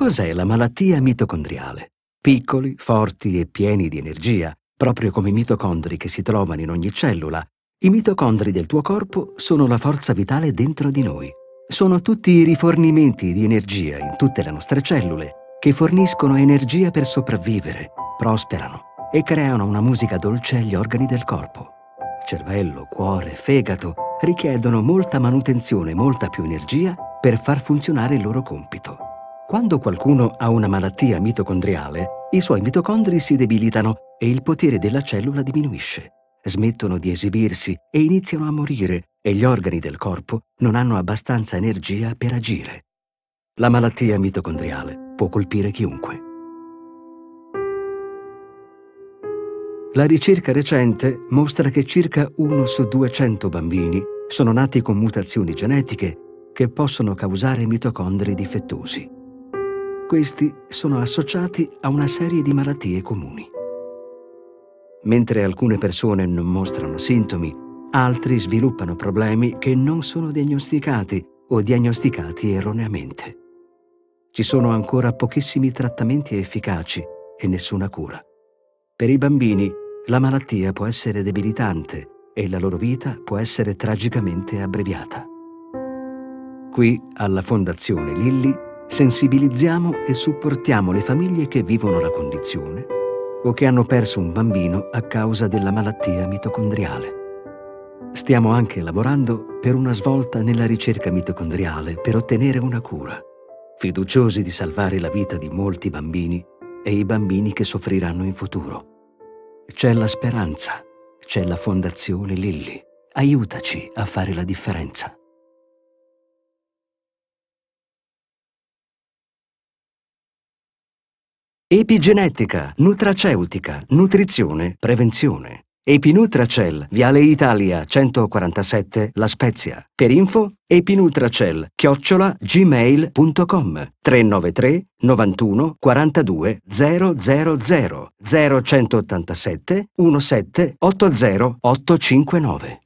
Cos'è la malattia mitocondriale? Piccoli, forti e pieni di energia, proprio come i mitocondri che si trovano in ogni cellula, i mitocondri del tuo corpo sono la forza vitale dentro di noi. Sono tutti i rifornimenti di energia in tutte le nostre cellule che forniscono energia per sopravvivere, prosperano e creano una musica dolce agli organi del corpo. Cervello, cuore, fegato richiedono molta manutenzione, molta più energia per far funzionare il loro compito. Quando qualcuno ha una malattia mitocondriale, i suoi mitocondri si debilitano e il potere della cellula diminuisce. Smettono di esibirsi e iniziano a morire e gli organi del corpo non hanno abbastanza energia per agire. La malattia mitocondriale può colpire chiunque. La ricerca recente mostra che circa 1 su 200 bambini sono nati con mutazioni genetiche che possono causare mitocondri difettosi. Questi sono associati a una serie di malattie comuni. Mentre alcune persone non mostrano sintomi, altri sviluppano problemi che non sono diagnosticati o diagnosticati erroneamente. Ci sono ancora pochissimi trattamenti efficaci e nessuna cura. Per i bambini, la malattia può essere debilitante e la loro vita può essere tragicamente abbreviata. Qui, alla Fondazione Lilly, sensibilizziamo e supportiamo le famiglie che vivono la condizione o che hanno perso un bambino a causa della malattia mitocondriale. Stiamo anche lavorando per una svolta nella ricerca mitocondriale per ottenere una cura, fiduciosi di salvare la vita di molti bambini e i bambini che soffriranno in futuro. C'è la speranza, c'è la Fondazione Lilly. Aiutaci a fare la differenza. Epigenetica, nutraceutica, nutrizione, prevenzione. Epinutracell, Viale Italia 147, La Spezia. Per info, epinutracell@gmail.com 393 91 42 000 0187 17 80 859.